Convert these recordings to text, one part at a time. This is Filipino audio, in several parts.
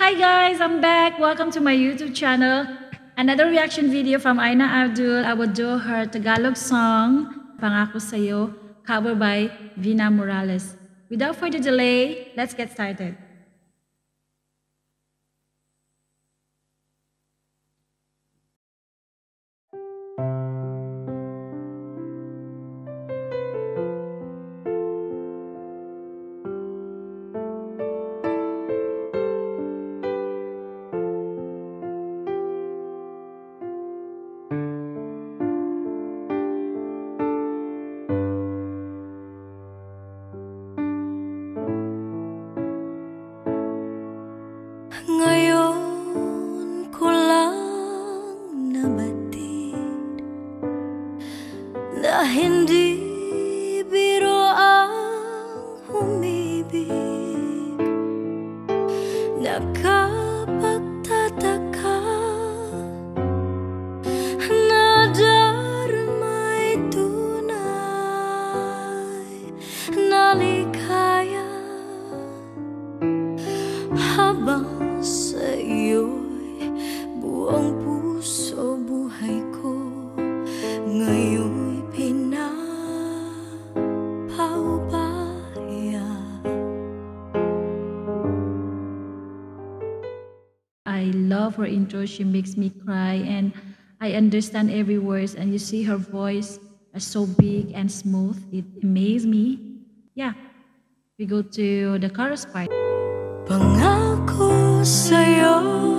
Hi guys, I'm back. Welcome to my YouTube channel. Another reaction video from Aina Abdul. I will do her Tagalog song, Pangako Sa'yo, covered by Vina Morales. Without further delay, let's get started. Ngayon ko lang nabatid na hindi biro ang umibig. Nakapagtataka na darma'y tunay na ligaya habang sa'yo'y buong puso buhay ko ngayon'y pinapaubaya. I love her intro. She makes me cry and I understand every word, and you see her voice is so big and smooth. It amazed me. Yeah, we go to the chorus part. Pangako sa'yo,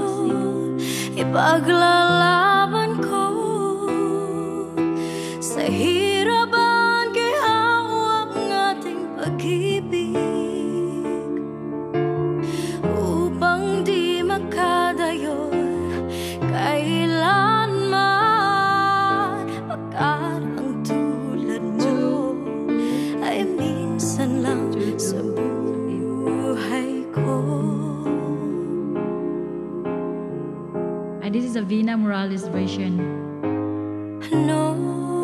ipaglalaban ko sa hirapan kay hawak ng ating pag-ibig, upang di makadayo kailanman, pagkat ang tulad mo ay minsan lang sa buhay ko. And this is a Vina Morales version. No,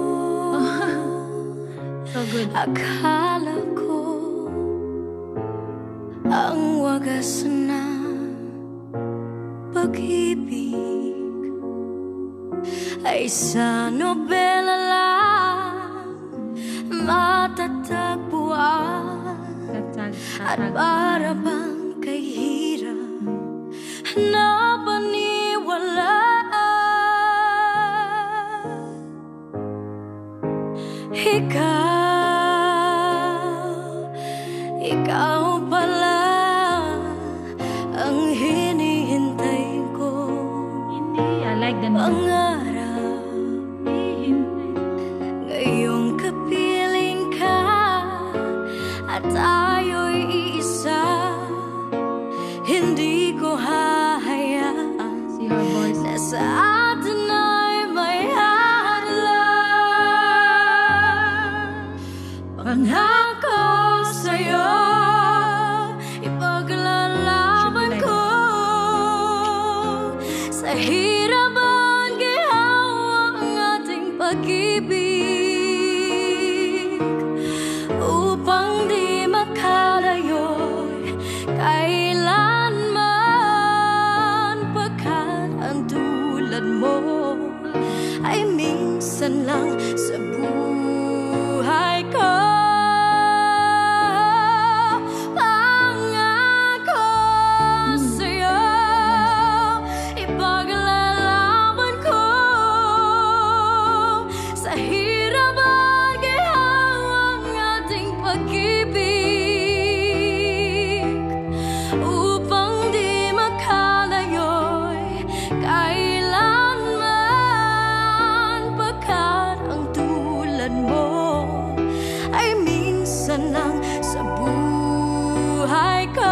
So good. akala ko ang wagas na pag-ibig ay sa nobela lang matatagpuan, at para bang kay hirap na paniwalaan. Ikaw pala ang hinihintay ko. Hindi, I like the Pangarap ngayong kapiling ka at tayo'y iisa. Hindi ko hahayaan See her voice. na sa atin ay may hadlang. Pangako sa'yo, ipaglalaban ko sa hirapan kay hawak ang ating pag-ibig, upang di makalayo'y kailanman, pagkat ang tulad mo ay minsan lang sa buhay ko. Pangako sa'yo, ipaglalaban ko sa hirapan kay hawak ang ating pag-ibig, upang di makalayo'y kailanman, pagkat ang tulad mo ay minsan lang sa buhay ko.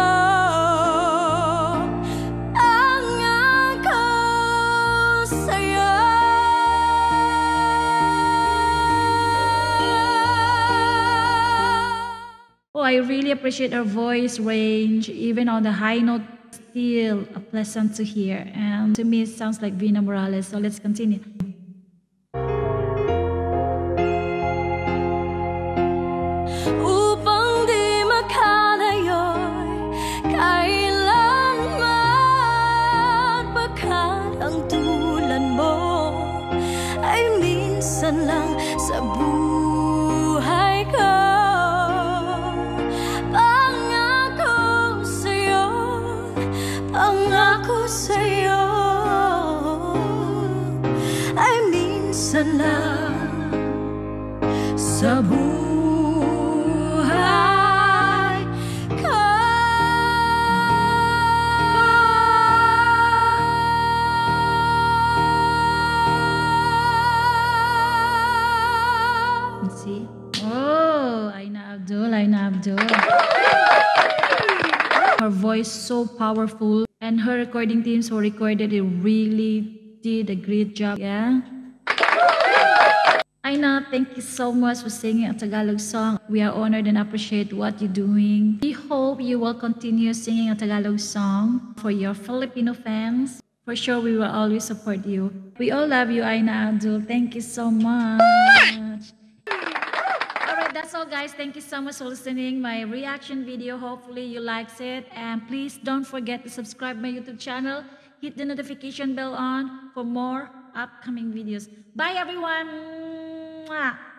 Pangako sa'yo. Oh, I really appreciate her voice range. Even on the high note, still a pleasant to hear. And to me, it sounds like Vina Morales. So let's continue. Upang di makalayo'y kailanman, sa'yo ay minsan lang sa buhay ka. See? Oh, Aina Abdul, Aina Abdul. Her voice so powerful, and her recording teams who recorded it really did a great job. Yeah. Aina, thank you so much for singing a Tagalog song. We are honored and appreciate what you're doing. We hope you will continue singing a Tagalog song for your Filipino fans. For sure, we will always support you. We all love you, Aina Abdul. Thank you so much. Alright, that's all guys. Thank you so much for listening my reaction video. Hopefully you liked it. And please don't forget to subscribe my YouTube channel. Hit the notification bell on for more upcoming videos. Bye everyone. Mwah.